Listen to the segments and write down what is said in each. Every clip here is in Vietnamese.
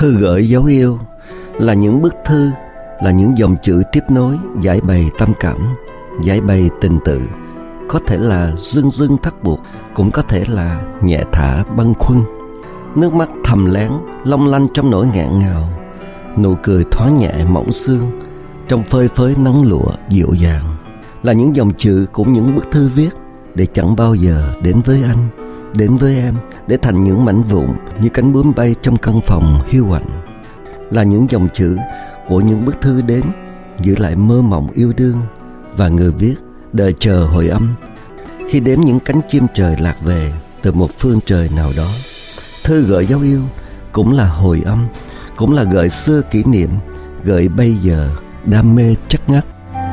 Thư gửi dấu yêu là những bức thư, là những dòng chữ tiếp nối, giải bày tâm cảm, giải bày tình tự. Có thể là dưng dưng thắt buộc, cũng có thể là nhẹ thả bâng khuâng. Nước mắt thầm lén, long lanh trong nỗi nghẹn ngào. Nụ cười thoáng nhẹ mỏng xương, trong phơi phới nắng lụa dịu dàng. Là những dòng chữ cũng những bức thư viết để chẳng bao giờ đến với anh, đến với em, để thành những mảnh vụn như cánh bướm bay trong căn phòng hiu quạnh. Là những dòng chữ của những bức thư đến giữ lại mơ mộng yêu đương, và người viết đợi chờ hồi âm khi đếm những cánh chim trời lạc về từ một phương trời nào đó. Thư gửi dấu yêu cũng là hồi âm, cũng là gợi xưa kỷ niệm, gợi bây giờ đam mê chất ngất.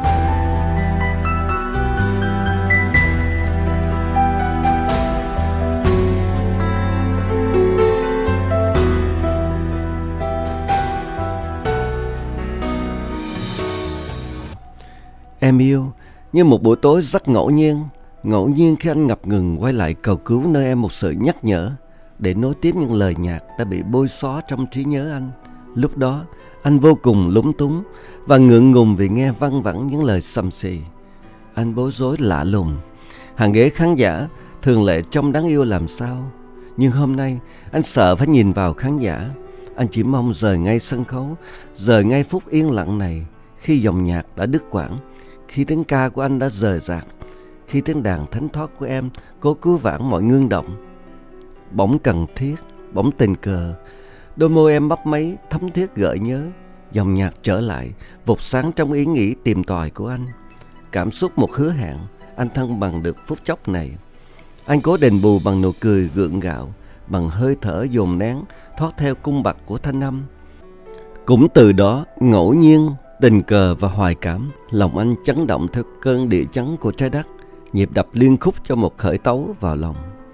Em yêu như một buổi tối rất ngẫu nhiên khi anh ngập ngừng quay lại cầu cứu nơi em một sự nhắc nhở để nối tiếp những lời nhạc đã bị bôi xóa trong trí nhớ anh. Lúc đó anh vô cùng lúng túng và ngượng ngùng vì nghe văng vẳng những lời xầm xì. Anh bối rối lạ lùng. Hàng ghế khán giả thường lệ trông đáng yêu làm sao, nhưng hôm nay anh sợ phải nhìn vào khán giả. Anh chỉ mong rời ngay sân khấu, rời ngay phút yên lặng này, khi dòng nhạc đã đứt quãng, khi tiếng ca của anh đã rời rạc, khi tiếng đàn thánh thoát của em cố cứu vãn mọi ngưng động. Bỗng cần thiết, bỗng tình cờ, đôi môi em mấp máy thấm thiết gợi nhớ. Dòng nhạc trở lại, vụt sáng trong ý nghĩ tìm tòi của anh. Cảm xúc một hứa hẹn, anh thăng bằng được phút chốc này. Anh cố đền bù bằng nụ cười gượng gạo, bằng hơi thở dồn nén thoát theo cung bậc của thanh âm. Cũng từ đó, ngẫu nhiên, tình cờ và hoài cảm, lòng anh chấn động theo cơn địa chấn của trái đất, nhịp đập liên khúc cho một khởi tấu vào lòng.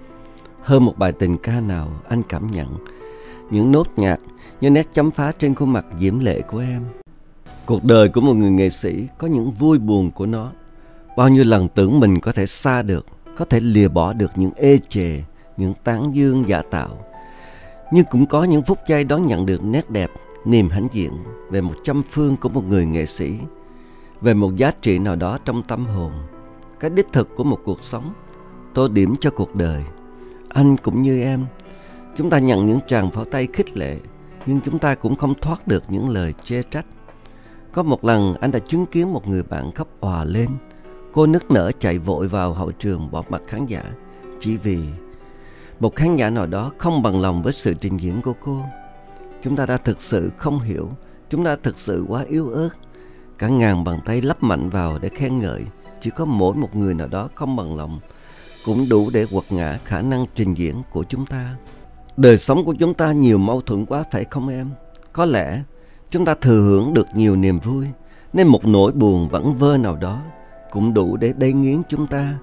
Hơn một bài tình ca nào, anh cảm nhận những nốt nhạc như nét chấm phá trên khuôn mặt diễm lệ của em. Cuộc đời của một người nghệ sĩ có những vui buồn của nó. Bao nhiêu lần tưởng mình có thể xa được, có thể lìa bỏ được những ê chề, những tán dương giả tạo, nhưng cũng có những phút giây đón nhận được nét đẹp, niềm hãnh diện về một trăm phương của một người nghệ sĩ, về một giá trị nào đó trong tâm hồn, cái đích thực của một cuộc sống, tô điểm cho cuộc đời. Anh cũng như em, chúng ta nhận những tràng pháo tay khích lệ, nhưng chúng ta cũng không thoát được những lời chê trách. Có một lần anh đã chứng kiến một người bạn khóc òa lên. Cô nức nở chạy vội vào hậu trường bỏ mặt khán giả, chỉ vì một khán giả nào đó không bằng lòng với sự trình diễn của cô. Chúng ta đã thực sự không hiểu, chúng ta thực sự quá yếu ớt. Cả ngàn bàn tay lắp mạnh vào để khen ngợi, chỉ có mỗi một người nào đó không bằng lòng cũng đủ để quật ngã khả năng trình diễn của chúng ta. Đời sống của chúng ta nhiều mâu thuẫn quá phải không em? Có lẽ chúng ta thừa hưởng được nhiều niềm vui, nên một nỗi buồn vẩn vơ nào đó cũng đủ để đay nghiến chúng ta.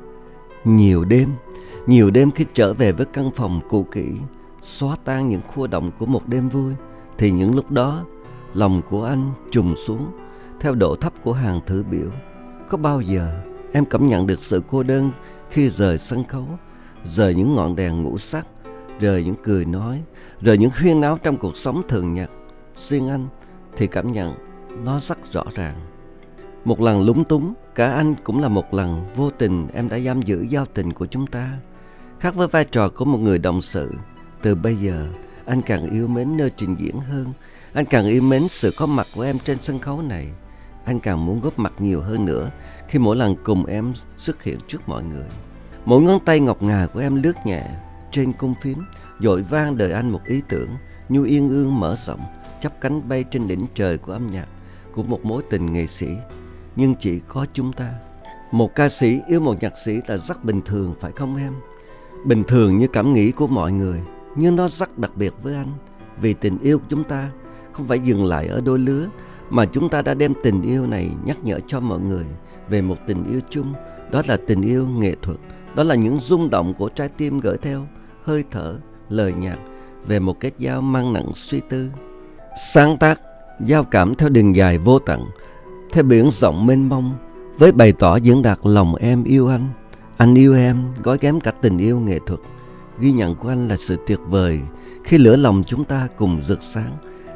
Nhiều đêm khi trở về với căn phòng cũ kỹ, xóa tan những khua động của một đêm vui, thì những lúc đó lòng của anh trùng xuống theo độ thấp của hàng thử biểu. Có bao giờ em cảm nhận được sự cô đơn khi rời sân khấu, rời những ngọn đèn ngũ sắc, rời những cười nói, rời những huyên náo trong cuộc sống thường nhật? Riêng anh thì cảm nhận nó rất rõ ràng. Một lần lúng túng, cả anh cũng là một lần vô tình em đã giam giữ giao tình của chúng ta. Khác với vai trò của một người đồng sự, từ bây giờ anh càng yêu mến nơi trình diễn hơn. Anh càng yêu mến sự có mặt của em trên sân khấu này. Anh càng muốn góp mặt nhiều hơn nữa khi mỗi lần cùng em xuất hiện trước mọi người. Mỗi ngón tay ngọc ngà của em lướt nhẹ trên cung phím, dội vang đời anh một ý tưởng như yên ương mở rộng, chắp cánh bay trên đỉnh trời của âm nhạc, của một mối tình nghệ sĩ. Nhưng chỉ có chúng ta. Một ca sĩ yêu một nhạc sĩ là rất bình thường phải không em? Bình thường như cảm nghĩ của mọi người, nhưng nó rất đặc biệt với anh. Vì tình yêu của chúng ta không phải dừng lại ở đôi lứa, mà chúng ta đã đem tình yêu này nhắc nhở cho mọi người về một tình yêu chung. Đó là tình yêu nghệ thuật. Đó là những rung động của trái tim gửi theo hơi thở, lời nhạc về một kết giao mang nặng suy tư. Sáng tác, giao cảm theo đường dài vô tận, theo biển rộng mênh mông, với bày tỏ diễn đạt lòng em yêu anh yêu em, gói ghém cả tình yêu nghệ thuật. Ghi nhận của anh là sự tuyệt vời khi lửa lòng chúng ta cùng rực sáng.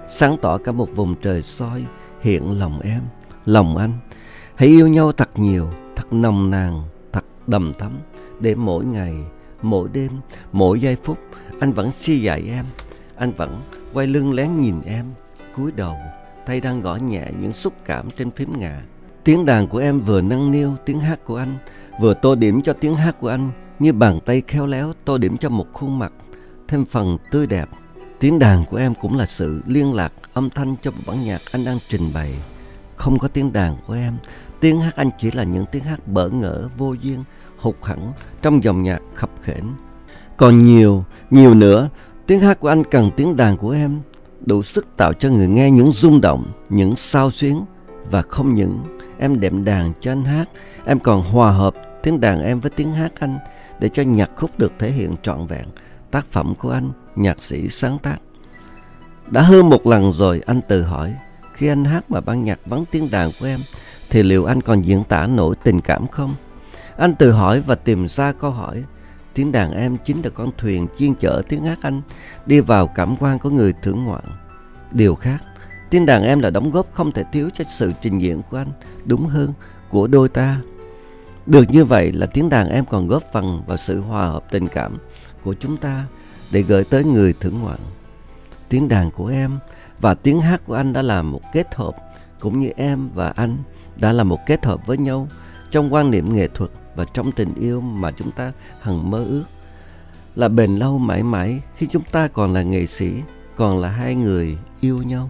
sáng tỏ cả một vùng trời soi hiện lòng em, lòng anh. Hãy yêu nhau thật nhiều, thật nồng nàn, thật đầm thắm, để mỗi ngày, mỗi đêm, mỗi giây phút anh vẫn si dại em. Anh vẫn quay lưng lén nhìn em, cúi đầu, tay đang gõ nhẹ những xúc cảm trên phím nhạc. Tiếng đàn của em vừa nâng niu tiếng hát của anh, vừa tô điểm cho tiếng hát của anh, như bàn tay khéo léo tô điểm cho một khuôn mặt thêm phần tươi đẹp. Tiếng đàn của em cũng là sự liên lạc âm thanh cho bản nhạc anh đang trình bày. Không có tiếng đàn của em, tiếng hát anh chỉ là những tiếng hát bỡ ngỡ, vô duyên, hụt hẫng trong dòng nhạc khập khểnh. Còn nhiều nữa, tiếng hát của anh cần tiếng đàn của em, đủ sức tạo cho người nghe những rung động, những xao xuyến. Và không những em đệm đàn cho anh hát, em còn hòa hợp tiếng đàn em với tiếng hát anh, để cho nhạc khúc được thể hiện trọn vẹn tác phẩm của anh, nhạc sĩ sáng tác. Đã hơn một lần rồi anh tự hỏi, khi anh hát mà ban nhạc vắng tiếng đàn của em, thì liệu anh còn diễn tả nổi tình cảm không? Anh tự hỏi và tìm ra câu hỏi. Tiếng đàn em chính là con thuyền chuyên chở tiếng hát anh đi vào cảm quan của người thưởng ngoạn. Điều khác, tiếng đàn em là đóng góp không thể thiếu cho sự trình diễn của anh, đúng hơn, của đôi ta. Được như vậy là tiếng đàn em còn góp phần vào sự hòa hợp tình cảm của chúng ta để gửi tới người thưởng ngoạn. Tiếng đàn của em và tiếng hát của anh đã là một kết hợp, cũng như em và anh đã là một kết hợp với nhau trong quan niệm nghệ thuật và trong tình yêu mà chúng ta hằng mơ ước, là bền lâu mãi mãi khi chúng ta còn là nghệ sĩ, còn là hai người yêu nhau.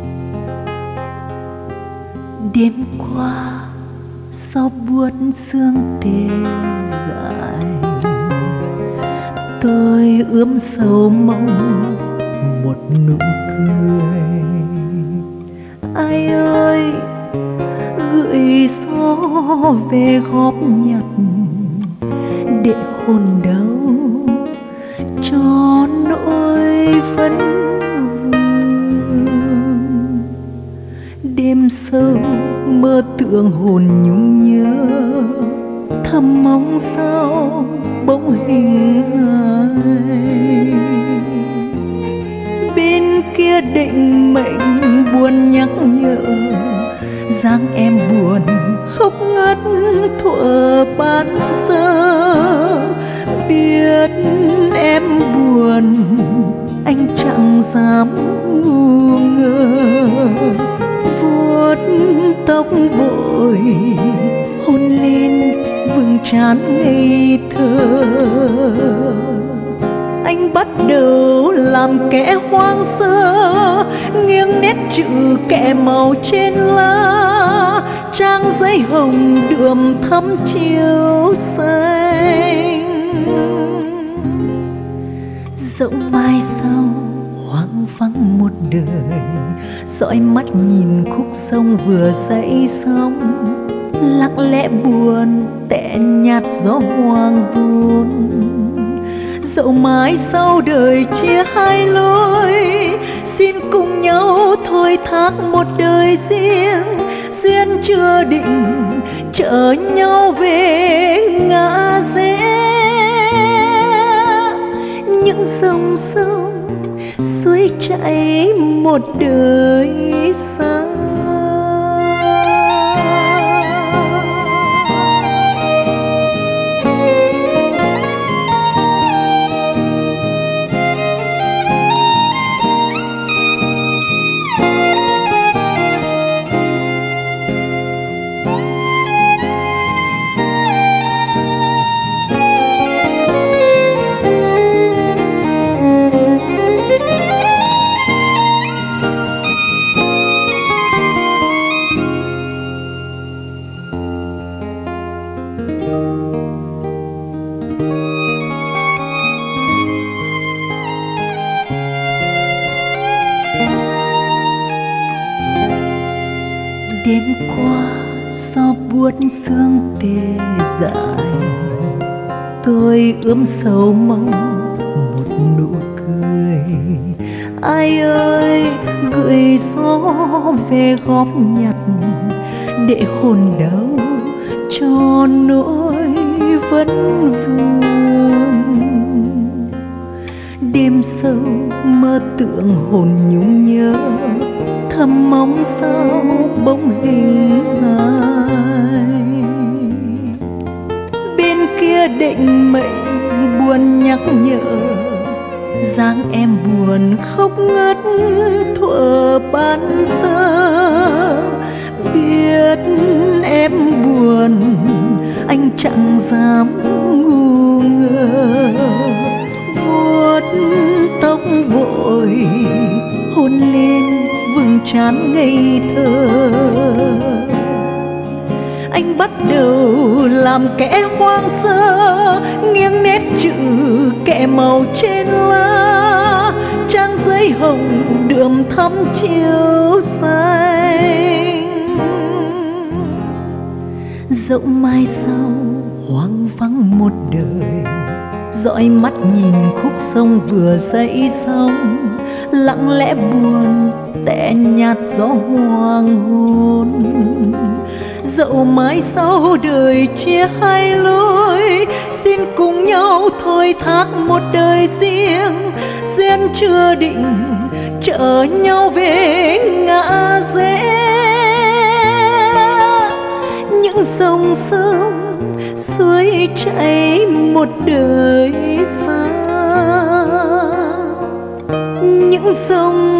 Đêm qua gió buốt sương tê dại, tôi ươm sầu mong một nụ cười. Ai ơi gửi gió về góp nhặt để hồn đau cho nỗi vấn vương. Đêm sâu mơ tưởng hồn nhung nhớ, thầm mong sao bóng hình ai. Bên kia định mệnh buồn nhắc nhở, dáng em buồn khóc ngất thuở ban giờ. Biết em buồn anh chẳng dám ngu ngờ, vuốt tóc vội hôn lên vầng trán ngây thơ. Anh bắt đầu làm kẻ hoang sơ, nghiêng nét chữ kẻ màu trên lá, trang giấy hồng đượm thắm chiều xanh. Dẫu mai sau hoang vắng một đời, dõi mắt nhìn khúc sông vừa dậy sóng, lặng lẽ buồn tẻ nhạt gió hoàng hôn. Dẫu mãi sau đời chia hai lối, xin cùng nhau thôi thác một đời riêng. Duyên chưa định chở nhau về ngã rẽ, những dòng sông suối chảy một đời xa. Đêm qua gió buốt sương tê dại, tôi ươm sầu mong một nụ cười. Ai ơi gửi gió về góp nhặt để hồn đau cho nỗi vấn vương. Đêm sâu mơ tưởng hồn nhung nhớ, thầm mong sao bóng hình ai. Bên kia định mệnh buồn nhắc nhở, dáng em buồn khóc ngất thuở ban giờ. Biết em buồn anh chẳng dám ngu ngơ, vuốt tóc vội hôn lên vầng trán ngây thơ. Anh bắt đầu làm kẻ hoang sơ, nghiêng nét chữ kẻ màu trên lá, trang giấy hồng đượm thắm chiều xanh. Dẫu mai sau hoang vắng một đời, dõi mắt nhìn khúc sông vừa dậy sóng, lặng lẽ buồn tẻ nhạt gió hoàng hôn. Dẫu mai sau đời chia hai lối, xin cùng nhau thôi thác một đời riêng. Duyên chưa định chở nhau về ngã rẽ, những dòng sông suối chảy một đời xa. Những dòng